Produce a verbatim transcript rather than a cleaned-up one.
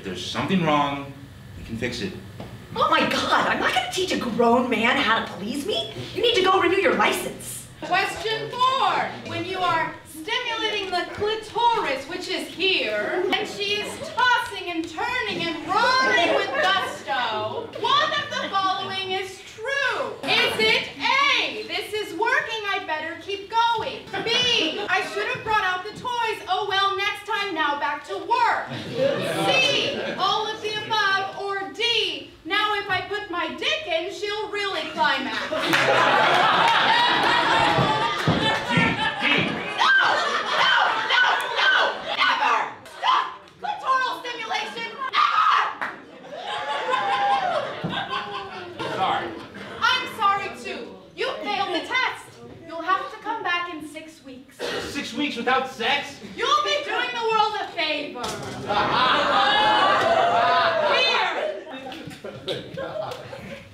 If there's something wrong, we can fix it. Oh my God, I'm not gonna teach a grown man how to please me. You need to go renew your license. Question four. When you are stimulating the clitoris, which is here, and she is tossing and turning and rolling with gusto, one of the following is true. Is it A, this is working, I'd better keep going? B, I should have brought out the toys, oh well, next time, now back to work? C, all of the above, or D, now if I put my dick in, she'll really climax. Six weeks without sex? You'll be doing the world a favor. Here.